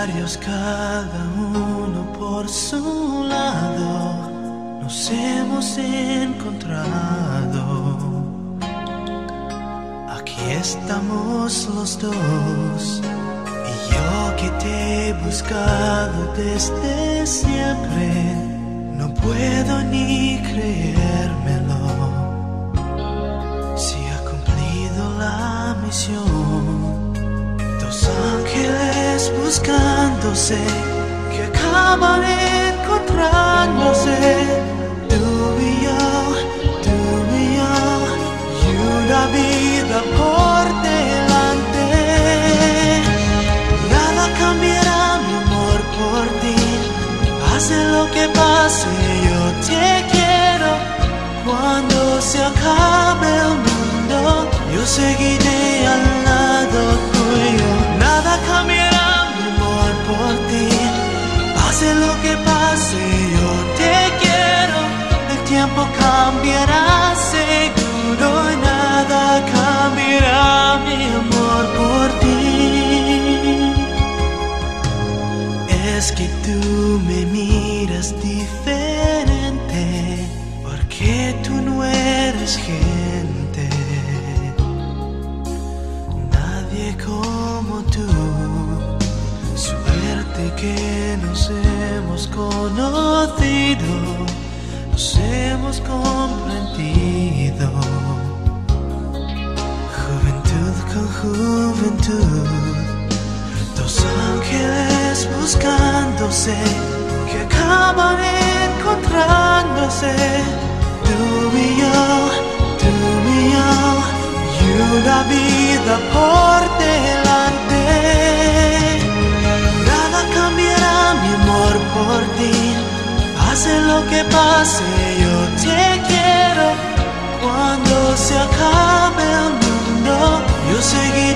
solitarios, cada uno por su lado, nos hemos encontrado. Aquí estamos los dos, y yo que te he buscado desde siempre, no puedo ni creérmelo. Si ha cumplido la misión, dos ángeles buscándose, que acaban encontrándose. Tú y yo, y una vida por delante. Nada cambiará mi amor por ti, pase lo que pase, yo te quiero. Cuando se acabe el mundo, yo seguiré al lado tuyo. Nada cambiará mi amor por ti, pase lo que pase, yo te quiero. El tiempo cambiará seguro y nada cambiará mi amor por ti. Es que tú me miras diferente, porque tú no eres gente. Nadie como tú. Suerte que nos hemos conocido, nos hemos comprendido. Juventud con juventud, dos ángeles buscándose, que acaban encontrándose. Tú y yo, y una vida por delante. Nada cambiará mi amor por ti, pase lo que pase, yo te quiero. Cuando se acabe el mundo, yo seguiré